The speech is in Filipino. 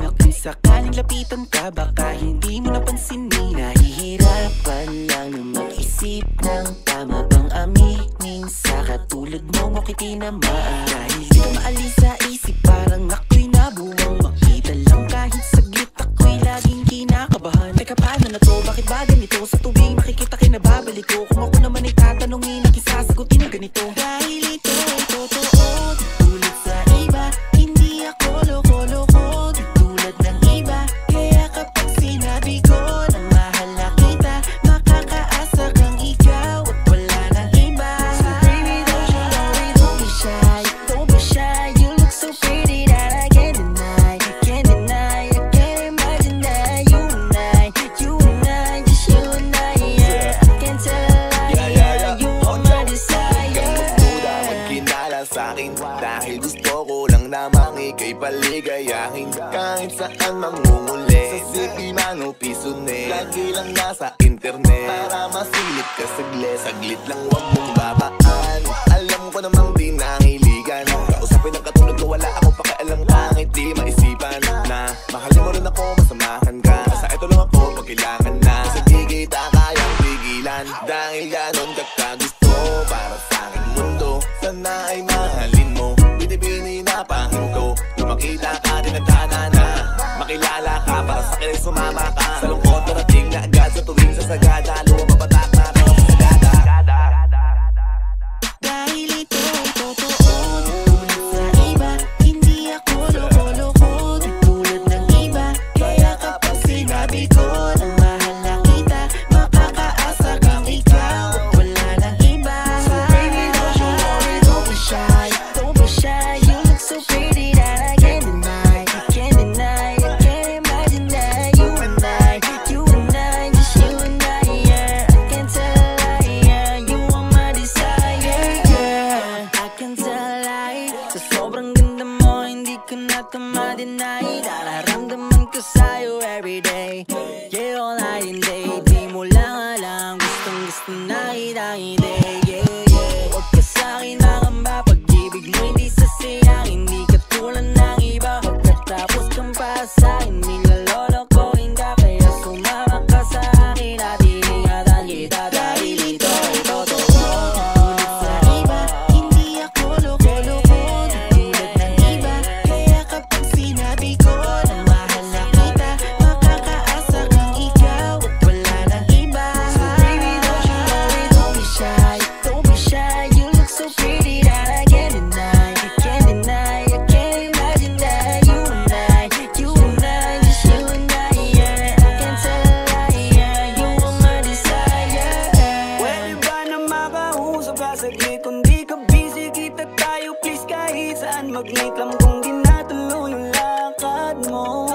Kung sakaling lapitan ka, baka hindi mo napansinin. Nahihirapan lang na mag-isip ng tama bang aminin sa katulad mo mo'y tinamaan. Dahil di ka maalis sa isip, parang ako'y nabuwang makita lang kahit saglit. Ako'y laging kinakabahan. Teka, paano na to? Bakit ba ganito? Sa tuwing makikita kinababalik ko. Kung ako naman ay tatanungin, nakisasagutin na ganito. Dahil ito ay totoo, tulad sa iba. Hindi ako loko-loko, tulad ng iba. Kaya kapag sinabi ko na mahal na kita, makakaasa kang ikaw at wala nang iba. So baby, don't you worry, don't be shy, don't be shy. You look so pretty that I can't deny, can't deny. I can't imagine that you and I, just you and I, yeah. I can't tell a lie, yeah. You are my desire. Magduda, magkinala sa'kin, dahil gusto ko lang namang ika'y paligayahin. Kahit saan mangunguli, sa city man o Bosx1ne, lagi lang nasa internet para masilip ka saglit. Saglit lang wag mong babaan, alam ko namang di nahiligan. Kausapin ang katulad ko, wala akong pakialam kahit di maisipan. Na mahalin mo rin ako, masamahan ka, sa ito lang ako pag kailangan na. Sa di kita kayang pigilan, dahil ganon kakagusto para sa aking mundo. Sana ay mahalin mo, binibini na pahinto. Nung makita ka, tinagtana na makilala ka, para sa akin ay sumama ka. Sa lungkot narating na agad, sa tuwing sasagada, lumapapatak na ka sa sagada. Dahil ito ay totoo, tulad sa iba. Hindi ako loko-loko, tulad ng iba. Kaya kapag sinabi ko na mahal na kita, makakaasa kang ikaw at wala nang iba. So baby, don't you worry, don't be shy, don't be shy. You look so pretty that I can't deny, can't deny. I can't imagine that you and I, just you and I, yeah. I can't tell a lie, yeah. You are my desire, yeah. I can't tell a lie, sa sobrang ganda mo hindi ko na ito ma-deny. Nararamdaman ko sa'yo everyday, yeah, all night and day. Di mo lang alam, gustong gusto na kita, yeah, yeah. Huwag ka sa'kin makamba, pag-ibig mo hindi sasayang. Hindi ka tulad ng iba, pagkatapos kang para sa'kin, nilalolokohin ka. Kaya sumama ka sa akin at iningatan kita. Dahil ito ay totoo, tulad sa iba. Hindi ako loko-loko, tulad ng iba. Kaya kapag sinabi ko na mahal na kita, makakaasa kang ikaw at wala nang iba. So baby, don't you worry, don't be shy, don't be shy. You look so pretty that I can't deny, can't deny. I can't imagine that you and I, just you and I, yeah. I can't tell a lie, yeah. You are my desire. Pwede ba na makausap ka saglit? Kung di ka busy, kita tayo please kahit saan. Mag-meet lang kung di natuloy yung lakad mo.